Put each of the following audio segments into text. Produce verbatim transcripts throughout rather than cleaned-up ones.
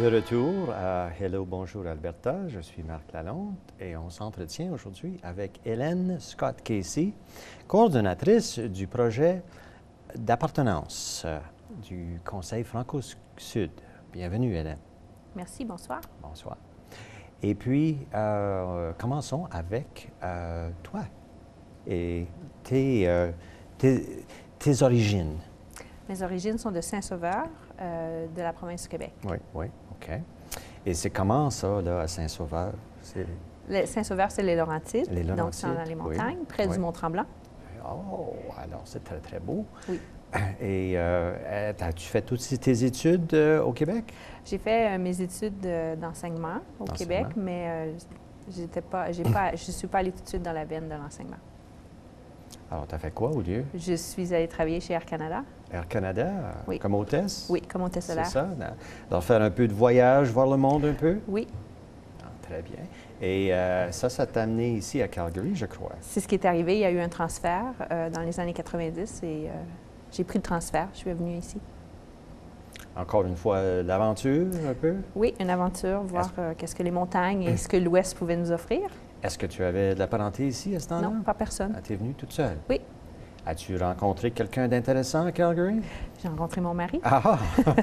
De retour à Hello, bonjour Alberta, je suis Marc Lalonde et on s'entretient aujourd'hui avec Hélène Scott-Casey, coordonnatrice du projet d'appartenance euh, du Conseil Franco-Sud. Bienvenue Hélène. Merci, bonsoir. Bonsoir. Et puis, euh, commençons avec euh, toi et tes, euh, tes, tes origines. Mes origines sont de Saint-Sauveur, euh, de la province du Québec. Oui, oui, OK. Et c'est comment ça, là, à Saint-Sauveur? Le Saint-Sauveur, c'est les Laurentides, les Laurentides, donc c'est dans les montagnes, oui, près oui. du Mont-Tremblant. Oh, alors c'est très, très beau. Oui. Et euh, as-tu fait toutes ces études euh, au Québec? J'ai fait euh, mes études euh, d'enseignement au Québec, mais euh, j'étais pas, j'ai pas, je ne suis pas allée tout de suite dans la veine de l'enseignement. Alors, tu as fait quoi au lieu? Je suis allée travailler chez Air Canada. Air Canada, oui. Comme hôtesse? Oui, comme hôtesse solaire. C'est ça? Alors, faire un peu de voyage, voir le monde un peu? Oui. Ah, très bien. Et euh, ça, ça t'a amené ici à Calgary, je crois. C'est ce qui est arrivé. Il y a eu un transfert euh, dans les années quatre-vingt-dix et euh, j'ai pris le transfert. Je suis venue ici. Encore une fois, euh, l'aventure un peu? Oui, une aventure, voir euh, qu'est-ce que les montagnes et ce que l'Ouest pouvait nous offrir. Est-ce que tu avais de la parenté ici à ce temps-là? Non, pas personne. Ah, tu es venue toute seule? Oui. As-tu rencontré quelqu'un d'intéressant à Calgary? J'ai rencontré mon mari. Ah!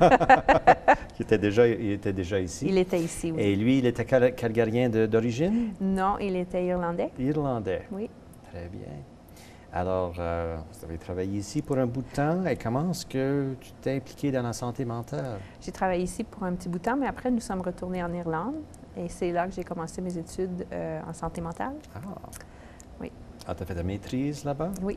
il, était déjà, il était déjà ici? Il était ici, oui. Et lui, il était cal calgarien d'origine? Non, il était irlandais. Irlandais? Oui. Très bien. Alors, euh, vous avez travaillé ici pour un bout de temps. Et comment est-ce que tu t'es impliqué dans la santé mentale? J'ai travaillé ici pour un petit bout de temps, mais après, nous sommes retournés en Irlande. Et c'est là que j'ai commencé mes études euh, en santé mentale. Ah! Oui. Ah, tu as fait ta maîtrise là-bas? Oui.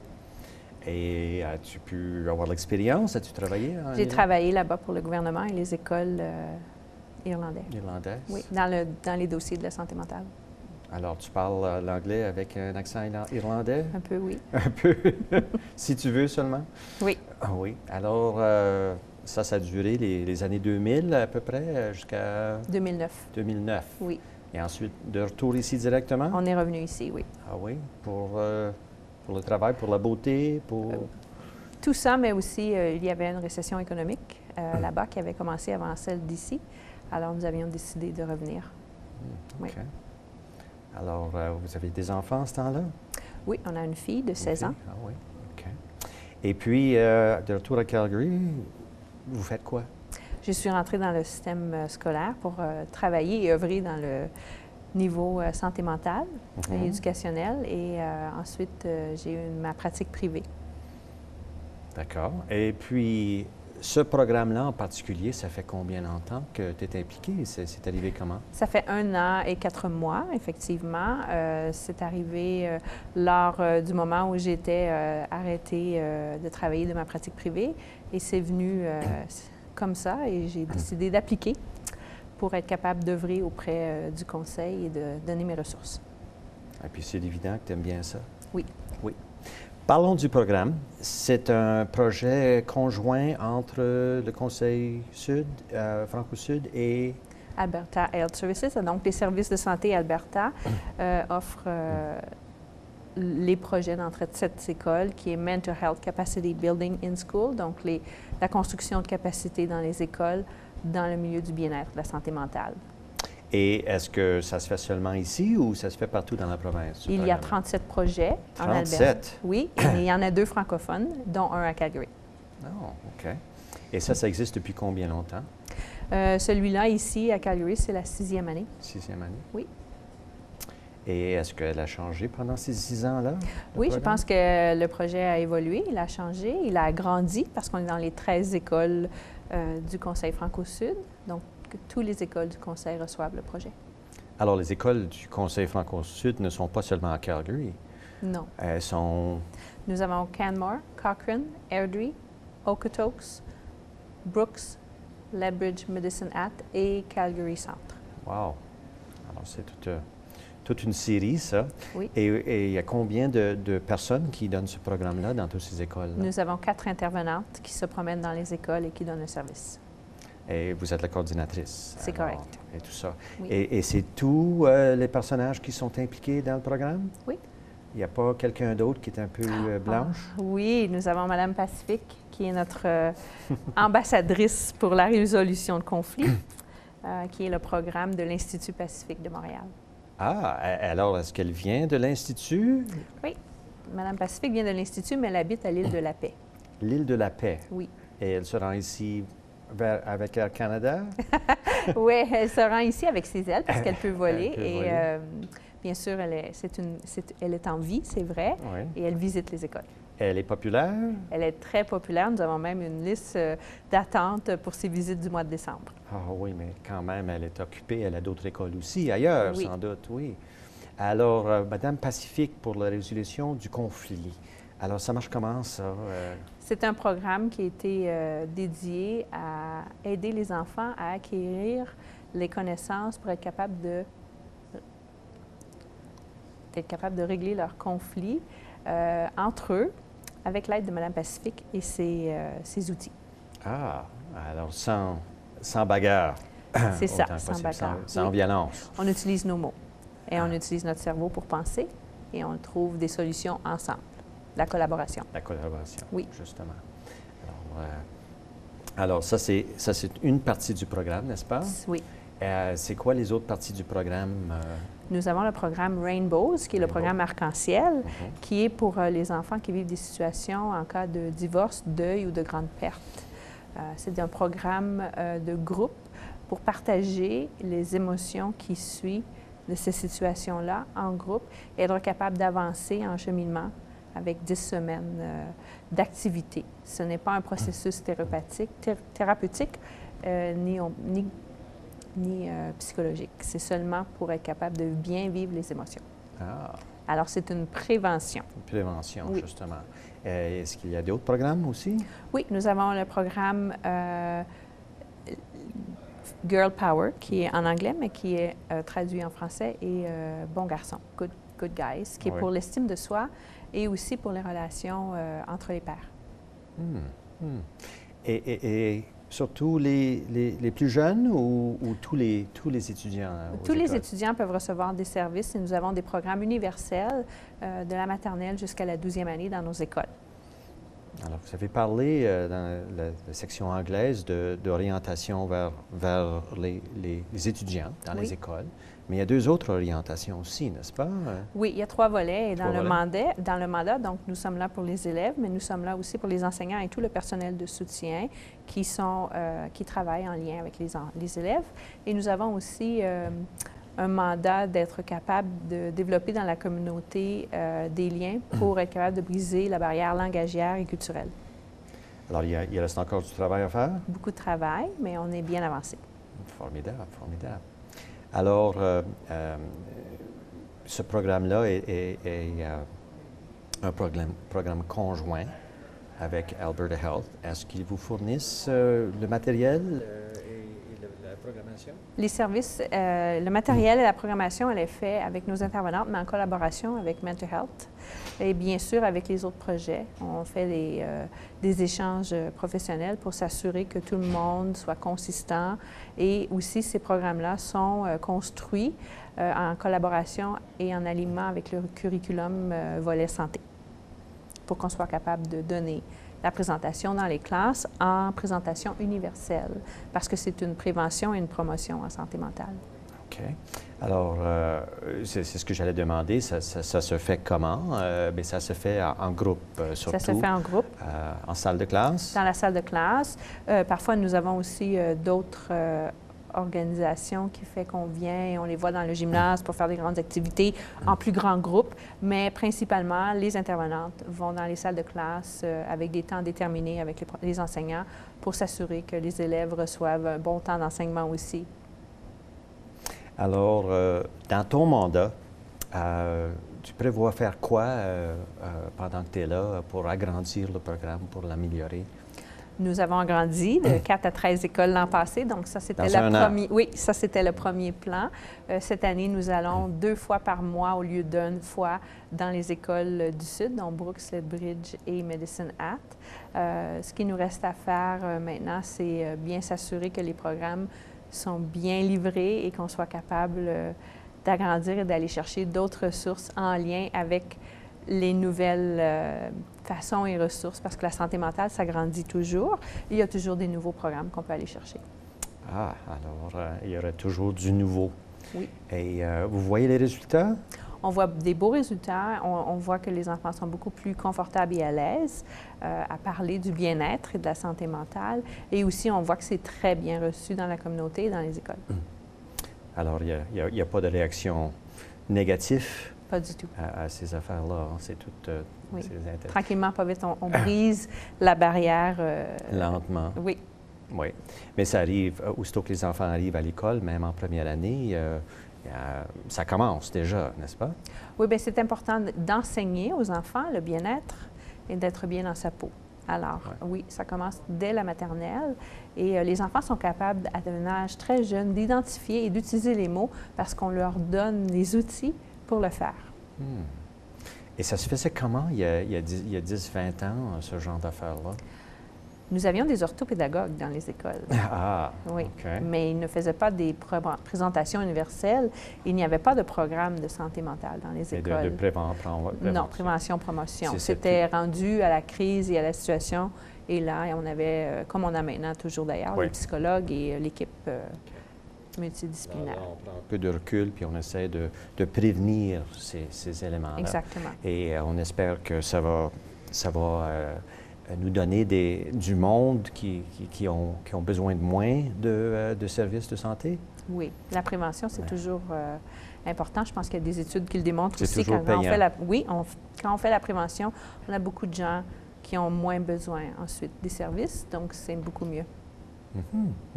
Et as-tu pu avoir l'expérience? As-tu travaillé en J'ai travaillé là-bas pour le gouvernement et les écoles euh, irlandaises. Irlandaises? Oui, dans, le, dans les dossiers de la santé mentale. Alors, tu parles euh, l'anglais avec un accent irlandais? Un peu, oui. Un peu, si tu veux seulement? Oui. Ah oui. Alors, euh, ça, ça a duré les, les années deux mille à peu près, jusqu'à... deux mille neuf. deux mille neuf. Oui. Et ensuite, de retour ici directement? On est revenu ici, oui. Ah oui? Pour, euh, pour le travail, pour la beauté, pour... Euh, tout ça, mais aussi, euh, il y avait une récession économique euh, là-bas qui avait commencé avant celle d'ici. Alors, nous avions décidé de revenir. Mmh, OK. Oui. Alors, euh, vous avez des enfants à ce temps-là? Oui, on a une fille de seize ans. Ah oui, OK. Et puis, euh, de retour à Calgary, vous faites quoi? Je suis rentrée dans le système euh, scolaire pour euh, travailler et œuvrer dans le niveau euh, santé mentale Mm-hmm. et éducationnel. Et euh, ensuite, euh, j'ai eu ma pratique privée. D'accord. Et puis, ce programme-là en particulier, ça fait combien de temps que tu es impliqué? C'est arrivé comment? Ça fait un an et quatre mois, effectivement. Euh, c'est arrivé euh, lors euh, du moment où j'étais euh, arrêtée euh, de travailler de ma pratique privée. Et c'est venu euh, comme ça et j'ai décidé d'appliquer pour être capable d'œuvrer auprès euh, du conseil et de donner mes ressources. Et puis, c'est évident que tu aimes bien ça? Oui. Oui. Parlons du programme. C'est un projet conjoint entre le Conseil Sud, euh, Franco-Sud et... Alberta Health Services, donc les services de santé Alberta euh, offrent euh, les projets d'entrée de cette école qui est Mental Health Capacity Building in School, donc les, la construction de capacités dans les écoles dans le milieu du bien-être, de la santé mentale. Et est-ce que ça se fait seulement ici ou ça se fait partout dans la province? Il y a trente-sept projets en Alberta. trente-sept? Oui, et il y en a deux francophones, dont un à Calgary. Oh, OK. Et ça, ça existe depuis combien longtemps? Euh, Celui-là, ici, à Calgary, c'est la sixième année. Sixième année? Oui. Et est-ce qu'elle a changé pendant ces six ans-là? Oui, je pense que le projet a évolué, il a changé, il a grandi parce qu'on est dans les treize écoles euh, du Conseil Franco-Sud. Donc, toutes les écoles du Conseil reçoivent le projet. Alors, les écoles du Conseil Franco-Sud ne sont pas seulement à Calgary. Non. Elles sont... Nous avons Canmore, Cochrane, Airdrie, Okotoks, Brooks, Lethbridge, Medicine Hat et Calgary Centre. Wow! Alors, c'est toute, euh, toute une série, ça. Oui. Et il y a combien de, de personnes qui donnent ce programme-là dans toutes ces écoles-là? Nous avons quatre intervenantes qui se promènent dans les écoles et qui donnent le service. Et vous êtes la coordinatrice. C'est alors, correct. Et tout ça. Oui. Et, et c'est tous euh, les personnages qui sont impliqués dans le programme? Oui. Il n'y a pas quelqu'un d'autre qui est un peu euh, blanche? Ah, oui, nous avons Mme Pacifique, qui est notre euh, ambassadrice pour la résolution de conflits. euh, qui est le programme de l'Institut Pacifique de Montréal. Ah, alors est-ce qu'elle vient de l'Institut? Oui, Madame Pacifique vient de l'Institut, mais elle habite à l'île de la Paix. L'île de la Paix? Oui. Et elle se rend ici vers, avec Air Canada? Oui, elle se rend ici avec ses ailes parce qu'elle peut voler. Elle peut et voler. Euh, bien sûr, elle est, c'est une, c'est, elle est en vie, c'est vrai, Oui. et elle visite les écoles. Elle est populaire? Elle est très populaire. Nous avons même une liste euh, d'attente pour ses visites du mois de décembre. Ah oui, mais quand même, elle est occupée. Elle a d'autres écoles aussi, ailleurs, Oui. sans doute, oui. Alors, euh, Madame Pacifique pour la résolution du conflit. Alors, ça marche comment, ça? Euh... C'est un programme qui a été euh, dédié à aider les enfants à acquérir les connaissances pour être capable de, être capable de régler leurs conflits euh, entre eux avec l'aide de Madame Pacifique et ses, euh, ses outils. Ah, alors sans, sans bagarre. C'est ça, Autant sans possible, bagarre. Sans, sans Oui. violence. On utilise nos mots et Ah. on utilise notre cerveau pour penser et on trouve des solutions ensemble. La collaboration. La collaboration, Oui. justement. Alors, euh, alors ça, c'est, ça, c'est une partie du programme, n'est-ce pas? Oui. Euh, c'est quoi les autres parties du programme? Euh, Nous avons le programme Rainbows, qui est le Rainbow. programme arc-en-ciel, mhm. qui est pour euh, les enfants qui vivent des situations en cas de divorce, deuil ou de grande perte. Euh, c'est un programme euh, de groupe pour partager les émotions qui suivent de ces situations-là en groupe et être capable d'avancer en cheminement avec dix semaines euh, d'activité. Ce n'est pas un processus thérapeutique, thé- thérapeutique euh, ni, on- ni, ni euh, psychologique. C'est seulement pour être capable de bien vivre les émotions. Ah, Alors, c'est une prévention. une prévention, Oui. justement. Euh, est-ce qu'il y a d'autres programmes aussi? Oui, nous avons le programme euh, Girl Power, qui est en anglais, mais qui est euh, traduit en français, et euh, Bon garçon, Good, Good Guys, qui est Oui. pour l'estime de soi et aussi pour les relations euh, entre les pairs. Hmm, hmm. Et, et- et surtout les, les- les plus jeunes ou, ou tous, les, tous les étudiants? euh, aux Tous les écoles? étudiants peuvent recevoir des services et nous avons des programmes universels euh, de la maternelle jusqu'à la douzième année dans nos écoles. Alors, vous avez parlé euh, dans la, la section anglaise de- d'orientation vers, vers les, les- les étudiants dans Oui. les écoles, mais il y a deux autres orientations aussi, n'est-ce pas? Euh, Oui, il y a trois volets et dans Trois le, volets. mandat, dans le mandat, donc nous sommes là pour les élèves, mais nous sommes là aussi pour les enseignants et tout le personnel de soutien qui, sont, euh, qui travaillent en lien avec les, en- les élèves. Et nous avons aussi euh, un mandat d'être capable de développer dans la communauté euh, des liens pour être capable de briser la barrière langagière et culturelle. Alors, il, y a- il reste encore du travail à faire? Beaucoup de travail, mais on est bien avancé. Formidable, formidable. Alors, euh, euh, ce programme-là est, est- est, euh, un programme, programme conjoint avec Alberta Health. Est-ce qu'ils vous fournissent euh, le matériel euh, et, et le- la programmation? Les services, euh, le matériel et la programmation, elle est fait avec nos intervenantes, mais en collaboration avec Mental Health et bien sûr avec les autres projets. On fait des, euh, des échanges professionnels pour s'assurer que tout le monde soit consistant et aussi ces programmes-là sont euh, construits euh, en collaboration et en alignement avec le curriculum euh, volet santé pour qu'on soit capable de donner la présentation dans les classes en présentation universelle, parce que c'est une prévention et une promotion en santé mentale. OK. Alors, euh, c'est c'est ce que j'allais demander. Ça, ça- ça se fait comment? Euh, bien, ça se fait en, en groupe, euh, surtout. Ça se fait en groupe, euh, en salle de classe? dans la salle de classe. Euh, parfois, nous avons aussi euh, d'autres euh, organisations qui fait qu'on vient et on les voit dans le gymnase pour faire des grandes activités en plus grand groupe, mais principalement, les intervenantes vont dans les salles de classe euh, avec des temps déterminés avec les, pro- les enseignants pour s'assurer que les élèves reçoivent un bon temps d'enseignement aussi. Alors, euh, dans ton mandat, euh, tu prévois faire quoi euh, euh, pendant que tu es là pour agrandir le programme, pour l'améliorer? Nous avons agrandi de quatre à treize écoles l'an passé, donc ça, c'était Dans le un an. premier. Oui, ça, c'était le premier plan. Euh, cette année, nous allons deux fois par mois au lieu d'une fois dans les écoles euh, du Sud, dont Brooks, Lethbridge et Medicine Hat. Euh, ce qui nous reste à faire euh, maintenant, c'est euh, bien s'assurer que les programmes sont bien livrés et qu'on soit capable euh, d'agrandir et d'aller chercher d'autres ressources en lien avec les nouvelles euh, façons et ressources, parce que la santé mentale, ça grandit toujours. Il y a toujours des nouveaux programmes qu'on peut aller chercher. Ah, alors euh, il y aurait toujours du nouveau. Oui. Et euh, vous voyez les résultats? On voit des beaux résultats. On, on voit que les enfants sont beaucoup plus confortables et à l'aise euh, à parler du bien-être et de la santé mentale. Et aussi, on voit que c'est très bien reçu dans la communauté et dans les écoles. Hum. Alors, il n'y a, a, a pas de réaction négative? Pas du tout. À, à ces affaires-là. C'est tout. Euh, oui. Tranquillement, pas vite, on, on brise ah. la barrière. Euh, Lentement. Oui. Oui. Mais ça arrive, aussitôt que les enfants arrivent à l'école, même en première année, euh, euh, ça commence déjà, n'est-ce pas? Oui, bien, c'est important d'enseigner aux enfants le bien-être et d'être bien dans sa peau. Alors, ouais. oui, ça commence dès la maternelle et euh, les enfants sont capables, à un âge très jeune, d'identifier et d'utiliser les mots parce qu'on leur donne les outils pour le faire. Hmm. Et ça se faisait comment il y a, il y a dix, vingt ans, ce genre d'affaires-là? Nous avions des orthopédagogues dans les écoles. Ah, oui. Okay. Mais ils ne faisaient pas des présentations universelles. Il n'y avait pas de programme de santé mentale dans les Et écoles. De, de prévention. Non, prévention, promotion. C'était rendu à la crise et à la situation. Et là, on avait, comme on a maintenant toujours d'ailleurs, oui. les psychologues et l'équipe euh, multidisciplinaire. Alors, on prend un peu de recul, puis on essaie de, de prévenir ces, ces éléments-là. Exactement. Et euh, on espère que ça va, ça va euh, nous donner des, du monde qui, qui, qui, ont, qui ont besoin de moins de, euh, de services de santé. Oui, la prévention, c'est ouais. toujours euh, important. Je pense qu'il y a des études qui le démontrent c'est aussi. Toujours quand, payant. quand on fait la, oui, on, quand on fait la prévention, on a beaucoup de gens qui ont moins besoin ensuite des services, donc c'est beaucoup mieux. Mm-hmm.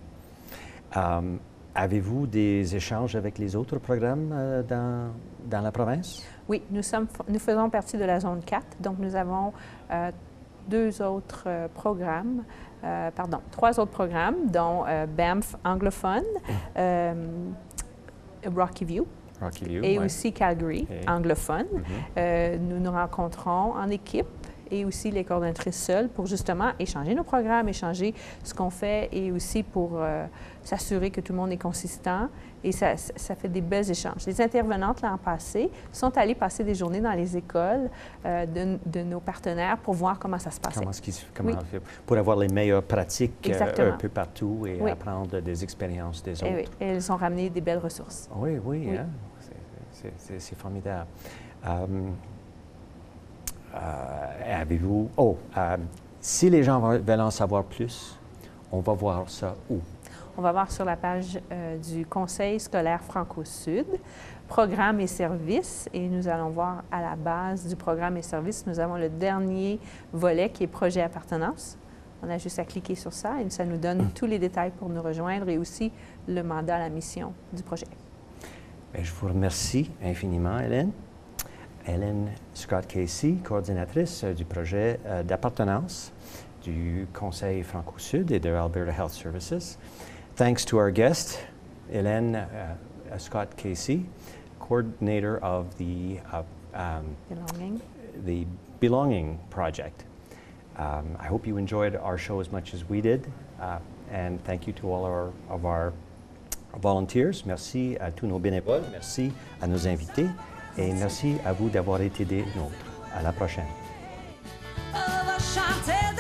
Mm-hmm. Um, avez-vous des échanges avec les autres programmes euh, dans, dans la province? Oui, nous, sommes, nous faisons partie de la zone quatre, donc nous avons euh, deux autres euh, programmes, euh, pardon, trois autres programmes, dont euh, Banff anglophone, euh, Rocky View, Rocky View et ouais. aussi Calgary et... anglophone. Mm-hmm. euh, nous nous rencontrons en équipe et aussi les coordonnatrices seules pour justement échanger nos programmes, échanger ce qu'on fait et aussi pour euh, s'assurer que tout le monde est consistant. Et ça, ça fait des belles échanges. Les intervenantes l'an passé sont allées passer des journées dans les écoles euh, de, de nos partenaires pour voir comment ça se passait. Comment, ce comment oui. Pour avoir les meilleures pratiques euh, un peu partout et oui. apprendre des expériences des et autres. Oui. Et elles ont ramené des belles ressources. Oui, oui, oui. Hein? C'est formidable. Um, Euh, avez-vous... Oh, euh, si les gens veulent en savoir plus, on va voir ça où? On va voir sur la page euh, du Conseil scolaire Franco-Sud, programmes et services, et nous allons voir à la base du programme et services, nous avons le dernier volet qui est projet appartenance. On a juste à cliquer sur ça et ça nous donne mmh. tous les détails pour nous rejoindre et aussi le mandat, la mission du projet. Bien, je vous remercie infiniment, Hélène. Hélène Scott-Casey, coordinatrice du projet euh, d'appartenance du Conseil Franco-Sud et de Alberta Health Services. Thanks to our guest, Hélène uh, Scott-Casey, coordinator of the, uh, um, Belonging. the Belonging Project. Um, I hope you enjoyed our show as much as we did, uh, and thank you to all our, of our volunteers. Merci à tous nos bénévoles, merci à nos invités. Et merci à vous d'avoir été des nôtres. À la prochaine.